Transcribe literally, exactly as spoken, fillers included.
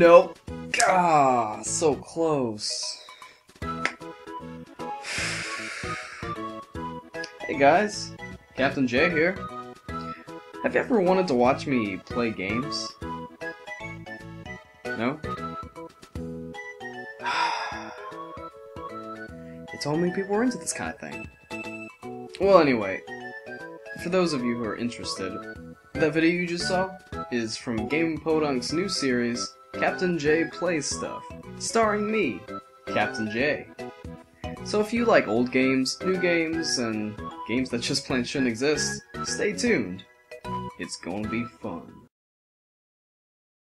Nope. Ah, so close. Hey guys, Kaptain J here. Have you ever wanted to watch me play games? No? You told me people were into this kind of thing. Well, anyway, for those of you who are interested, that video you just saw is from Game Podunk's new series, Kaptain J Plays Stuff, starring me, Kaptain J. So if you like old games, new games, and games that just plain shouldn't exist, stay tuned. It's gonna be fun.